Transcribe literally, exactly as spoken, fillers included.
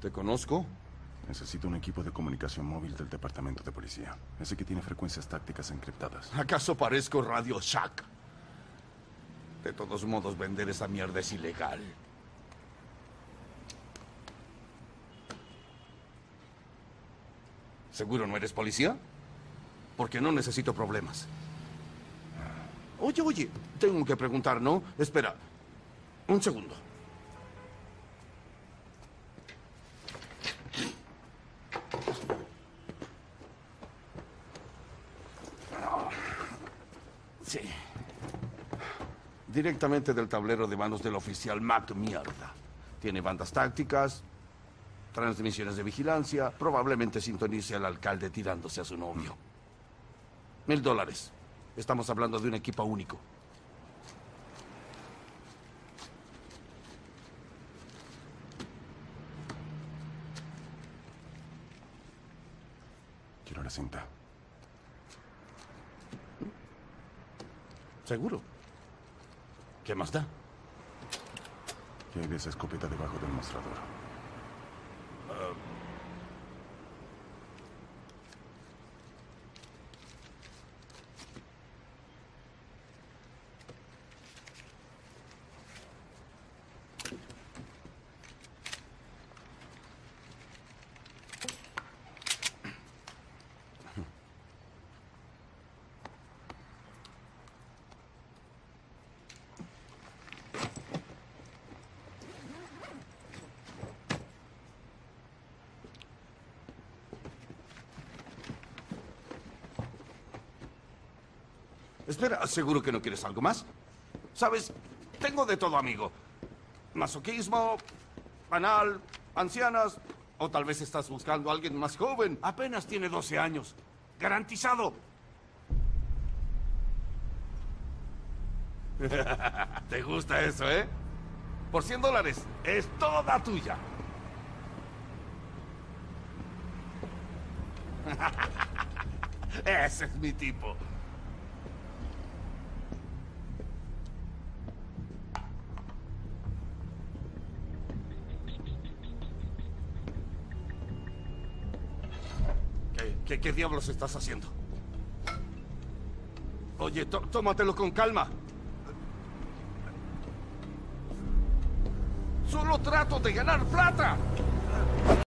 ¿Te conozco? Necesito un equipo de comunicación móvil del departamento de policía. Ese que tiene frecuencias tácticas encriptadas. ¿Acaso parezco Radio Shack? De todos modos, vender esa mierda es ilegal. ¿Seguro no eres policía? Porque no necesito problemas. Oye, oye, tengo que preguntar, ¿no? Espera, un segundo. Sí. Directamente del tablero de manos del oficial Mac Mierda. Tiene bandas tácticas, transmisiones de vigilancia, probablemente sintonice al alcalde tirándose a su novio. Mil dólares. Estamos hablando de un equipo único. Quiero la cinta. ¿Seguro? ¿Qué más da? ¿Qué hay de esa escopeta debajo del mostrador? Uh, Espera, ¿seguro que no quieres algo más? ¿Sabes? Tengo de todo, amigo. Masoquismo, banal, ancianas, o tal vez estás buscando a alguien más joven. Apenas tiene doce años. ¡Garantizado! ¿Te gusta eso, eh? Por cien dólares, es toda tuya. Ese es mi tipo. ¿Qué, qué, qué diablos estás haciendo? Oye, tó- tómatelo con calma. Solo trato de ganar plata.